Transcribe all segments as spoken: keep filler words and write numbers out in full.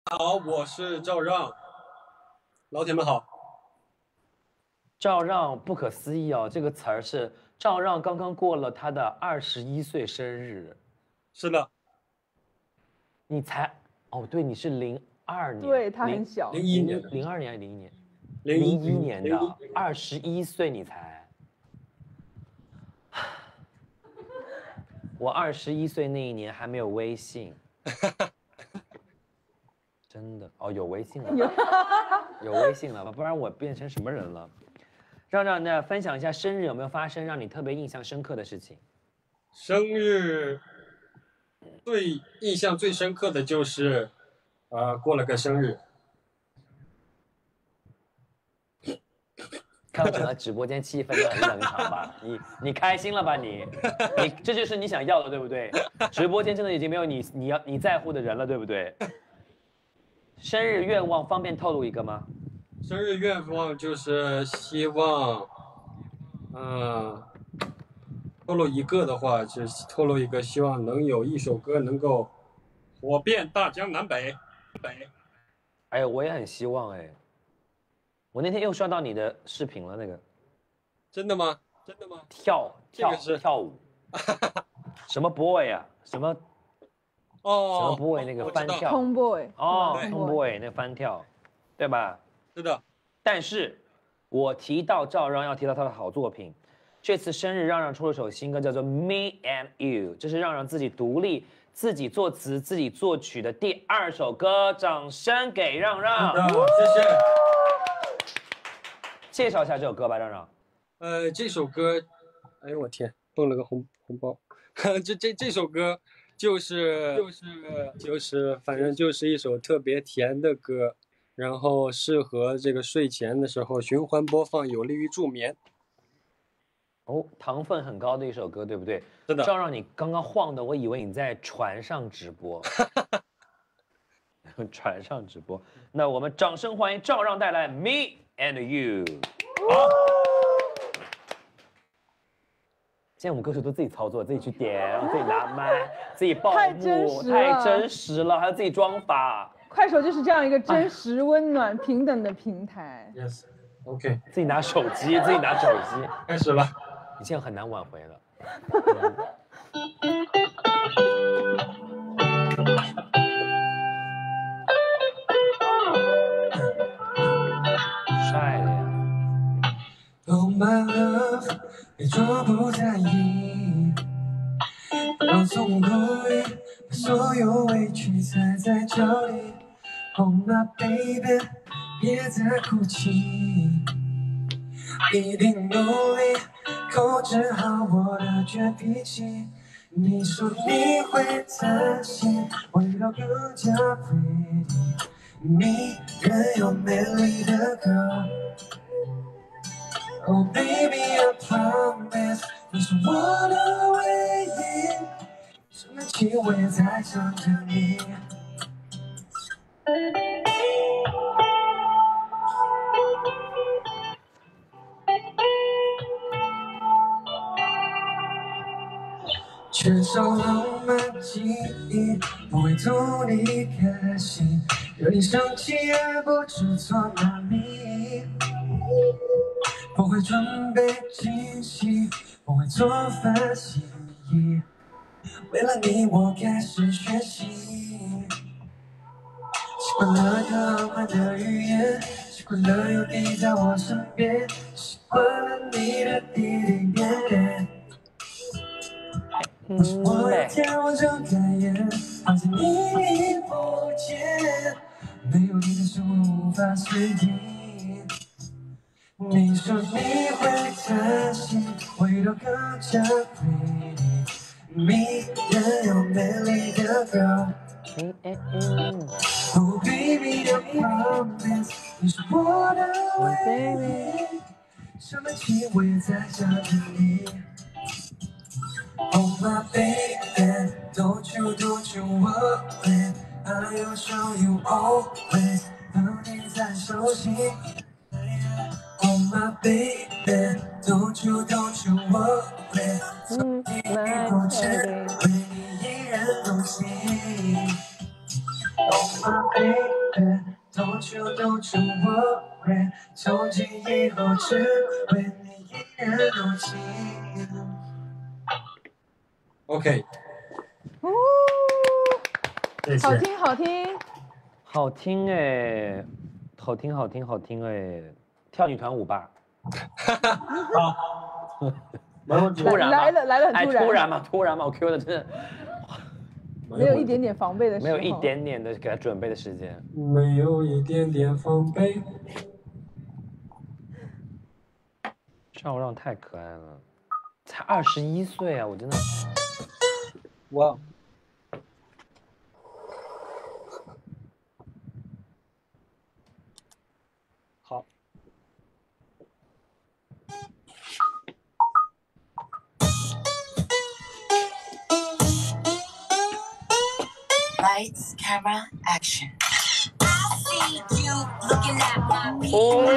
好，我是赵让，老铁们好。 赵让不可思议哦，这个词儿是赵让刚刚过了他的二十一岁生日。 是的。 你才哦，对，你是零二年， 对他很小， 零一年， 零二年还是零一年？ 零一年的，二十一岁你才。我二十一岁那一年还没有微信。真的哦，有微信了，有微信了，不然我变成什么人了？让让呢分享一下生日有没有发生让你特别印象深刻的事情？ 生日最印象最深刻的就是，呃，过了个生日。 看我整个直播间气氛都很冷场吧？你你开心了吧你？你这就是你想要的对不对？直播间真的已经没有你你要你在乎的人了对不对？生日愿望方便透露一个吗？ 生日愿望就是希望，嗯、呃，透露一个的话，就是透露一个，希望能有一首歌能够火遍大江南北。北。 哎，我也很希望哎。我那天又刷到你的视频了，那个。 真的吗？真的吗？ 跳跳、 这个、 跳舞。什么 boy 啊？什么？ 哦。 什么 boy 那个翻跳 ？Tomboy。 哦 ，Tomboy 那个翻跳，对吧？ 是的。 但是，我提到赵让要提到他的好作品，这次生日让让出了首新歌，叫做《Me and You》，这是让让自己独立、自己作词、自己作曲的第二首歌，掌声给让让。 谢谢。 介绍一下这首歌吧，让让。 呃，这首歌，哎呦我天，蹦了个红红包。这这这首歌就是就是就是，反正就是一首特别甜的歌。然后适合这个睡前的时候循环播放，有利于助眠。 哦，糖分很高的一首歌，对不对？ 是的。 赵让你刚刚晃的，我以为你在船上直播。船上直播，那我们掌声欢迎赵让带来《Me and You》。好。现在我们歌手都自己操作，自己去点，然后自己拿麦，自己报幕， 太真实了， 太真实了，还要自己装法。 快手就是这样一个真实、温暖、平等的平台。 Yes，OK， 自己拿手机，自己拿手机， 开始了。 你现在很难挽回了。帅的呀。 Oh my love， 别装不在意，不让痛苦里把所有委屈踩在脚里。Oh my baby， 别再哭泣，一定努力控制好我的倔脾气。你说你会担心味道更加 pretty， 迷人又美丽的 girl。Oh baby I promise， 你是我的唯一，生闷气我也在想着你。缺少浪漫记忆，不会图你开心，惹你生气也不知错哪里。不会准备惊喜，不会做饭洗衣，为了你我开始学习。习惯了个浪漫的语言，习惯了有你在我身边，习惯了你的滴滴点点。不是我有天我睁开眼，发现你已不见，没有你的生活无法适应。你说你会担心味道更加 pretty， 迷人又美丽的 girl。Oh baby I promise， 你是我的唯一，生闷气我也在想着你。Oh my baby， don't you don't you worry， I will show you always， 当你在手心。Oh my baby， don't you don't you worry， 从你不见，为你依然动心。Oh my baby。 Don't you don't you worry， 从今以后只为你一人动情。OK， 哦， 谢谢。 好听好听， 好听哎，好听好听好听哎，跳女团舞吧。 好，没问题。 突然吗来了来了很哎， 突然突然吗？突然吗？我 Q 的真的没有一点点防备的时候， 没有一点点的给他准备的时间。 没有一点点防备。 赵让太可爱了，才二十一岁啊！我真的， 哇，好， Lights, camera, action. I see you looking at my piece.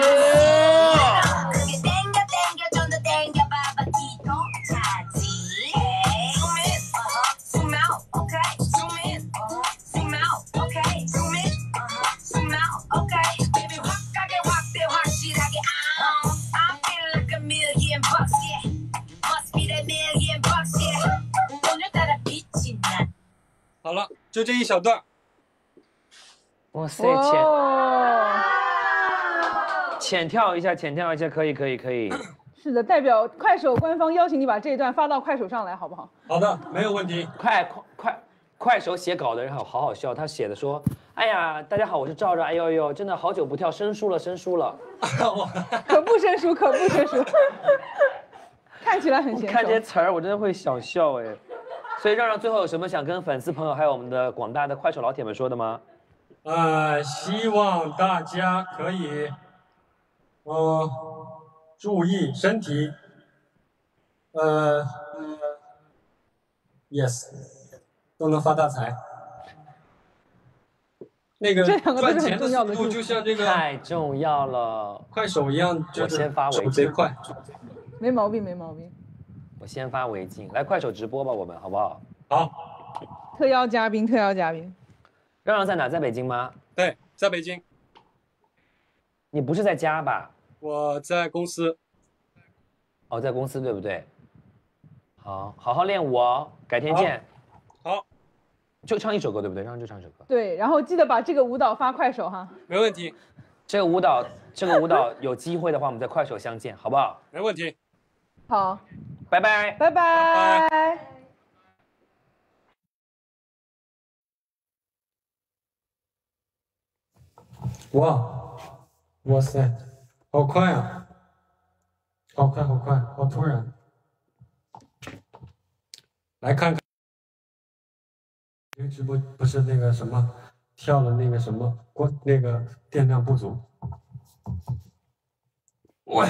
그게 땡겨 땡겨 좀 더 땡겨봐봐 기도 차지. Zoom in, uh-huh, zoom out, okay. Zoom in, uh-huh, zoom out, okay. Zoom in, uh-huh, zoom out, okay. Baby 확하게 확대 확실하게. I'm, I feel like a million bucks, yeah. Must be that million bucks, yeah. 오늘따라 빛이 나. 好了，就这一小段。 哇塞，浅哦， 浅跳一下，浅跳一下，可以可以可以。 是的，代表快手官方邀请你把这一段发到快手上来，好不好？ 好的，没有问题。 快快快！快手写稿的人好好好笑，他写的说：“哎呀，大家好，我是赵赵，哎呦呦，真的好久不跳，生疏了，生疏了。 可不生疏，可不生疏，看起来很娴熟。 看这些词儿，我真的会想笑哎。所以让让最后有什么想跟粉丝朋友还有我们的广大的快手老铁们说的吗？ 呃，希望大家可以，呃，注意身体。呃 ，yes， 都能发大财。那个这两个都是很赚钱的重要的速度就像这个太重要了， 快手一样，就我是先发为敬手贼快。 没毛病，没毛病。 我先发为敬，来快手直播吧，我们好不好？ 好， 特邀嘉宾，特邀嘉宾。 让让在哪？在北京吗？ 对，在北京， 你不是在家吧？ 我在公司。 哦，在公司对不对？好，好好练舞哦，改天见。 好， 就唱一首歌对不对？让让就唱一首歌。 对，然后记得把这个舞蹈发快手哈。 没问题， 这个舞蹈，这个舞蹈有机会的话，我们在快手相见，好不好？ 没问题。 好， 拜拜。 拜拜。 哇，哇塞，好快啊！好快，好快，好突然。来看看，这个直播不是那个什么跳了那个什么光那个电量不足。哇！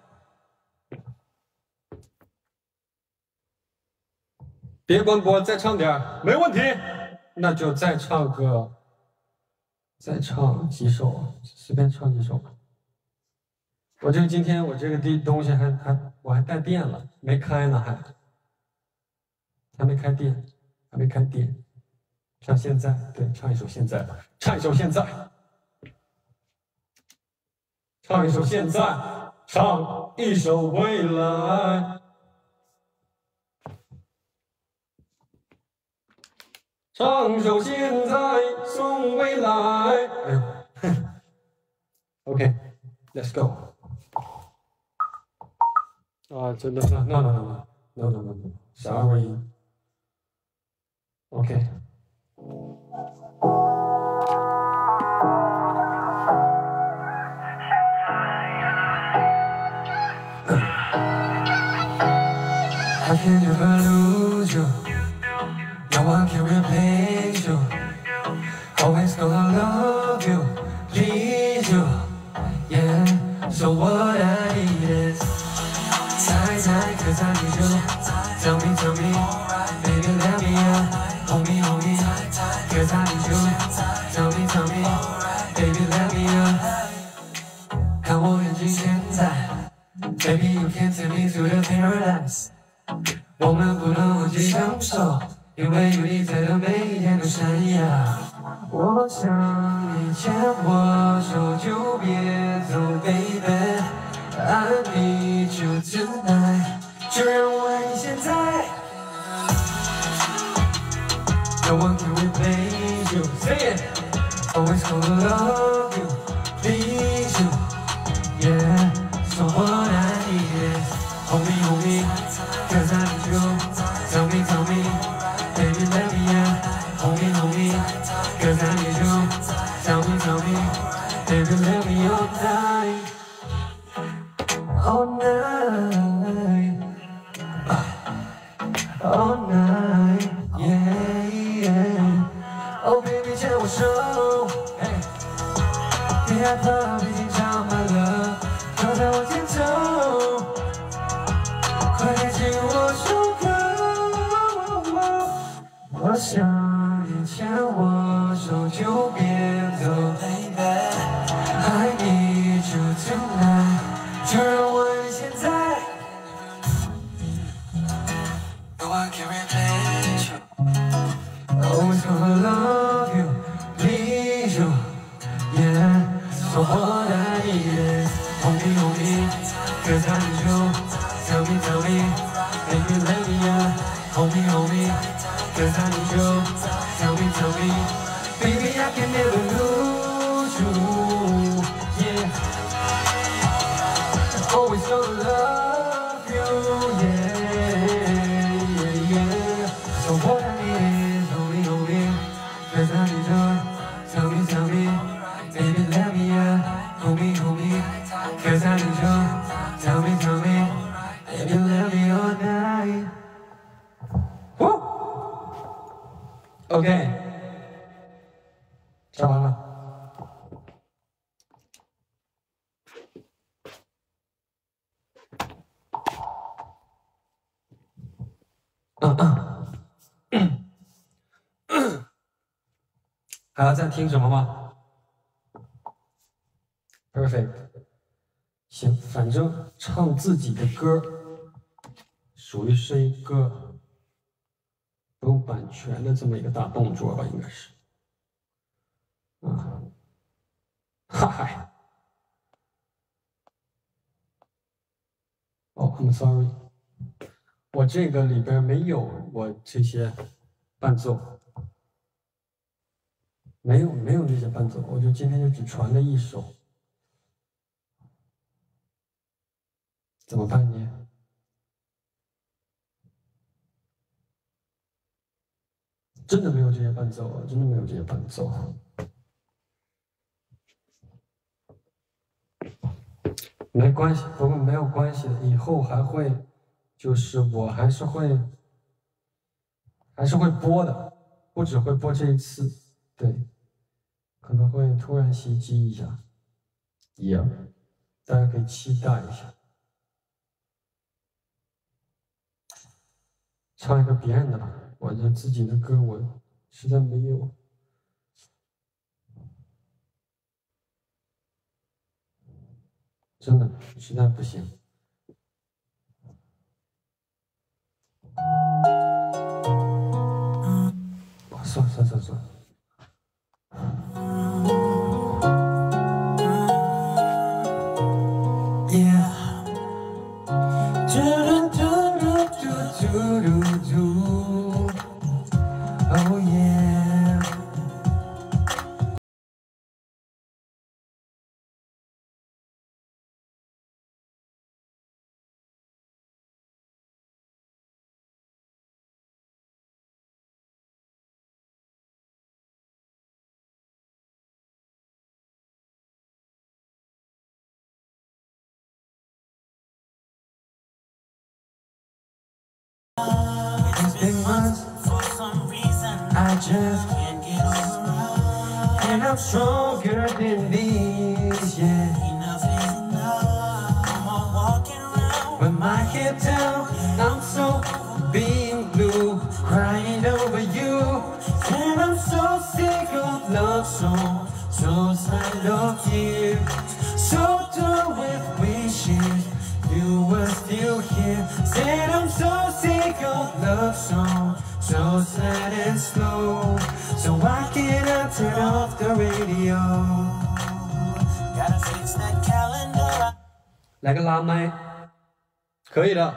别关播，再唱点儿，没问题。那就再唱个。再唱几首，随便唱几首吧。我这个今天我这个地东西还还我还带电了，没开呢还，还没开电，还没开电。唱现在，对，唱一首现在吧，唱一首现在，唱一首现在，唱一首未来。唱首现在，送未来。哎呦，OK，Let's go。啊，真的，no no no no no no no no，sorry。OK。I can never lose you. No one can replace you. Always gonna love you, please you. Yeah, so what I need is 猜猜可猜你就 Tell me, tell me, baby let me in. Hold me, hold me, 可猜你就 Tell me, tell me, baby let me in. 看我眼睛现在 Baby you can take me to the paradise. 我们不能忘记享受，因为有你在的每一天都闪耀。我想一起牵我手就别走 ，baby。I need you tonight， 就让我爱你现在。No one can replace you. Say it. Always gonna love you, please you. Yeah. So what I need is hold me, hold me, 'cause I need you. Tell me, tell me, baby, let me in. Hold me, hold me, 'cause I need you. Tell me, tell me, baby, let me all night, all night, all night, yeah. Oh baby， 牵我手，别害怕，毕竟长满了，就在我前头，快点紧握手铐。我想你牵我手就别走 ，baby。I need you tonight， 就让我爱你现在。No one can replace you。Always gonna love you, please you, yeah. So what I need is hold me, hold me, 'cause I need you. Tell me, tell me, baby, let me in. Hold me, hold me, 'cause I need you. Tell me, tell me, baby, I can never lose you, yeah. Always gonna love you, yeah, yeah, yeah. So what I need is Cause I need you, tell me, tell me, baby, let me in, hold me, hold me. Cause I need you, tell me, tell me, baby, let me all night. Woo! OK， 唱完了。嗯嗯。还要再听什么吗 ？Perfect， 行，反正唱自己的歌，属于是一个有版权的这么一个大动作吧，应该是。啊，哈哈。哦 ，I'm sorry， 我这个里边没有我这些伴奏。没有没有那些伴奏，我就今天就只传了一首，怎么办呢？真的没有这些伴奏啊，真的没有这些伴奏。没关系，不过没有关系的，以后还会，就是我还是会，还是会播的，不只会播这一次，对。可能会突然袭击一下，一样，大家可以期待一下。唱一个别人的吧，我的自己的歌我实在没有。真的实在不行。哇，算算算算。Oh yeah. It's been months, for some reason I just can't get over. And I'm stronger than this, yeah. Enough is enough. I'm all walking around with my head down. I'm so being blue, crying over you. And I'm so sick of love songs, so tired of you. So done with wishes you were still here. Said I'm so sick of love songs, so sad and slow. So why can't I turn off the radio? 来个拉麦，可以的。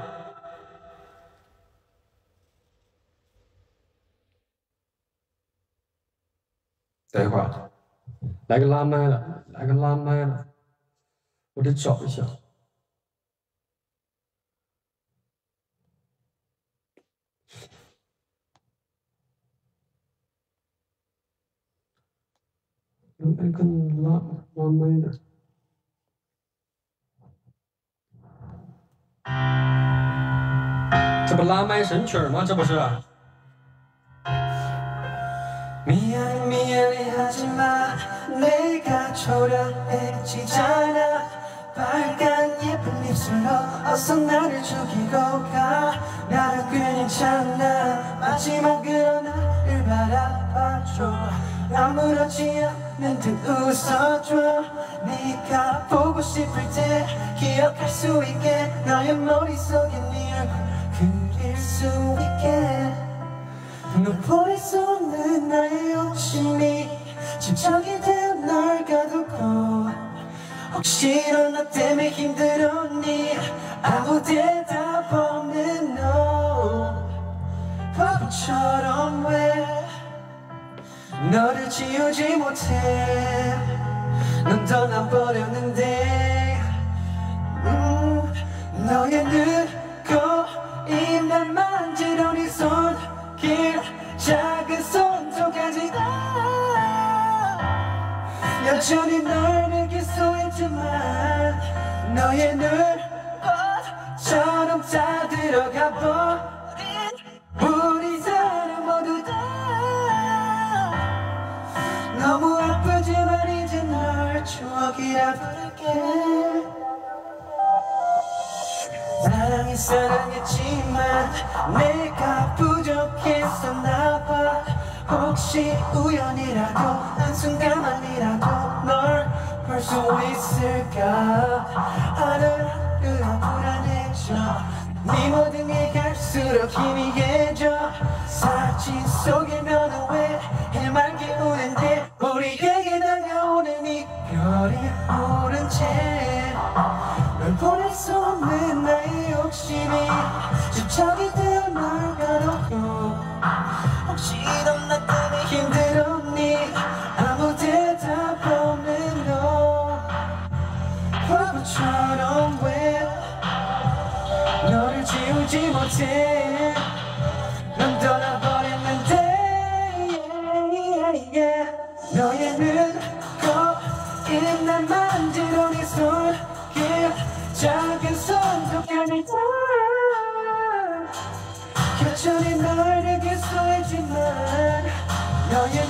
等一会儿，来个拉麦的，来个拉麦的，我得找一下。来个拉拉麦的。这不拉麦神曲吗？这不是？ 미안해 미안해 하지마 내가 초라해지잖아 빨간 예쁜 입술로 어서 나를 죽이고 가 나를 괜찮아 마지막으로 나를 바라봐줘 아무렇지 않은 듯 웃어줘 네가 보고 싶을 때 기억할 수 있게 너의 머릿속에 네 얼굴 그릴 수 있게 너 보일 수 없는 나의 욕심이 집착이 되어 널 가두고 혹시나 나 때문에 힘들었니 아무 대답 없는 너 바보처럼 왜 너를 지우지 못해 넌 떠나버렸는데 음, 너의 늙고 입날 만지던 이 손길 작은 손톱까지 다 여전히 널 느낄 수 있지만 너의 눈꽃처럼 다 들어가 버린 우리 사랑 모두 다 너무 아프지만 이제 널 추억이라 부를게 사랑해 사랑했지만 내가 부족했었나봐 혹시 우연이라도 한순간만이라도 널 볼 수 있을까 하루하루가 불안해져 네 모든 게 갈수록 희미해져 사진 속의 면은 왜 해맑게 우는데 우리에게 다가오는 이별이 오른 채 널 보낼 수 없는 나의 욕심이 집착이 되어 널 가둬도 혹시 넌 나 때문에 힘들었니 아무 대답 없는 너 바보처럼 왜 너를 지우지 못해 넌 떠나버렸는데 yeah, yeah. 너의 눈곱 입날 만지던 이 손길 작은 손톱까지 다 여전히 널 느낄 수 있지만 너의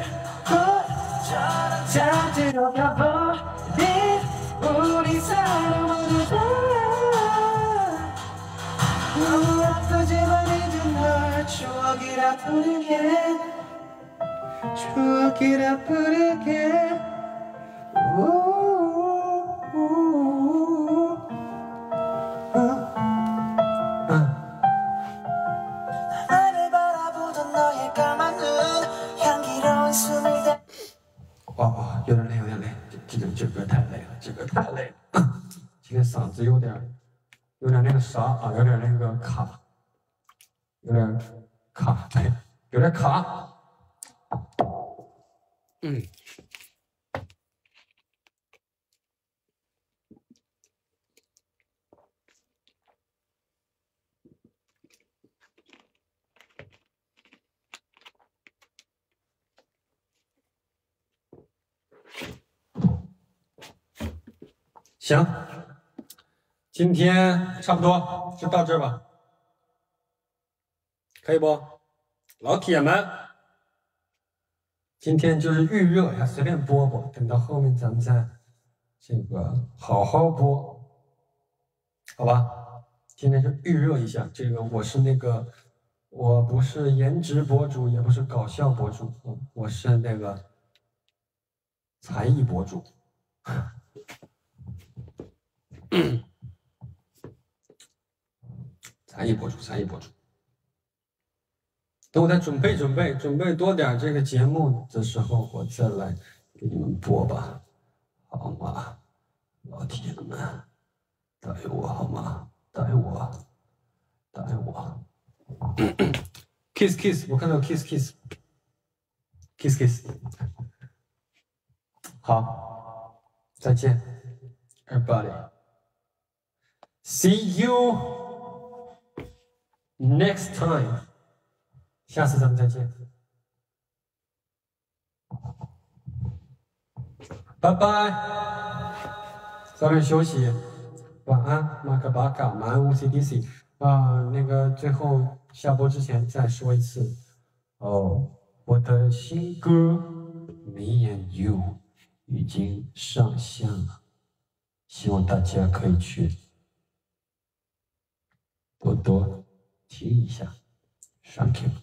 눈꽃처럼 다 들어가 버린 우리 사랑 모두 다 너무 아프지만 이제 널 추억이라 부르게 추억이라 부르게 나를 바라보던 너의 까만 눈 향기로운 숨을 대 哇哇，有点累，有点累，这这个这歌太累了，这歌太累了。今天嗓子有点有点那个啥啊，有点那个卡，有点卡，对，有点卡。嗯。行，今天差不多就到这儿吧，可以不？老铁们，今天就是预热呀，随便播播，等到后面咱们再这个好好播，好吧？今天就预热一下，这个我是那个，我不是颜值博主，也不是搞笑博主，嗯，我是那个才艺博主。才艺博主，才艺博主。等我再准备准备，准备多点这个节目的时候，我再来给你们播吧，好吗，老铁们？ 答应我好吗？答应我，答应我。kiss kiss， 我看到 kiss kiss kiss kiss。好，再见 ，everybody。See you next time。下次咱们再见。拜拜，早点休息，晚安，马克巴卡，晚安 U C D C。啊、那个最后下播之前再说一次，哦，我的新歌《Me and You》已经上线了，希望大家可以去多多听一下 ，Thank you，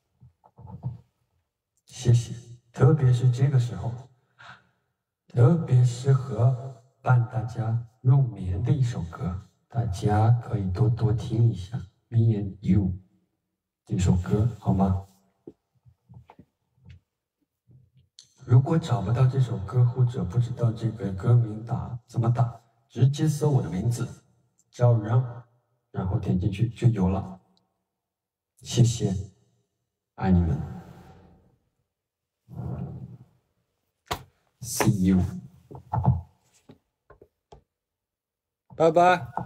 谢谢，特别是这个时候。特别适合伴大家入眠的一首歌，大家可以多多听一下《Me and You》这首歌，好吗？如果找不到这首歌，或者不知道这个歌名打怎么打，直接搜我的名字赵让，然后点进去就有了。谢谢，爱你们。See you。 拜拜。